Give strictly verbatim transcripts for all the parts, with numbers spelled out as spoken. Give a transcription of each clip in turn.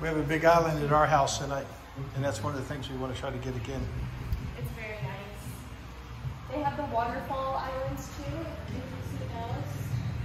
We have a big island at our house tonight, and that's one of the things we want to try to get again. It's very nice. They have the waterfall islands too, if you see those.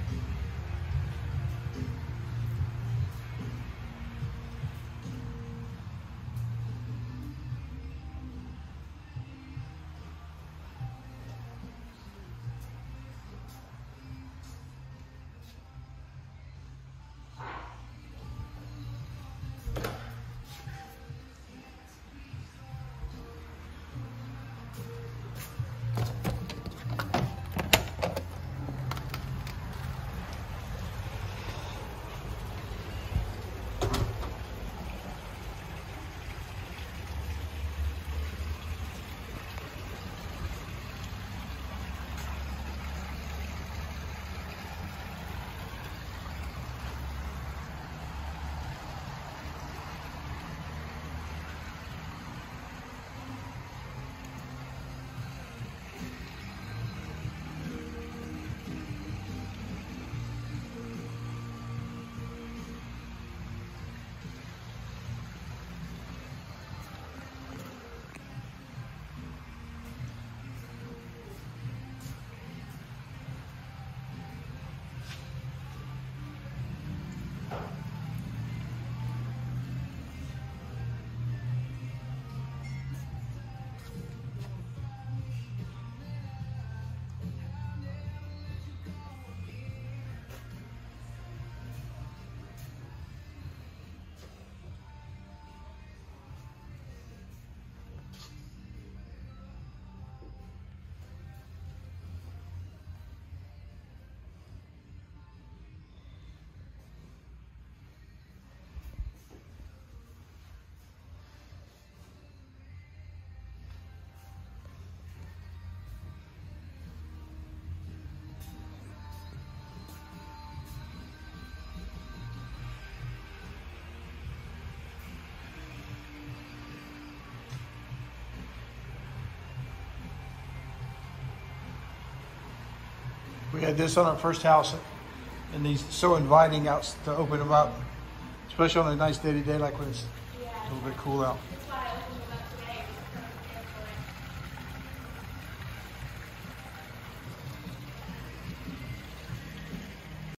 We had this on our first house, and these so inviting out to open them up, especially on a nice day-to-day like when it's Yeah. a little bit cool out. That's why I opened them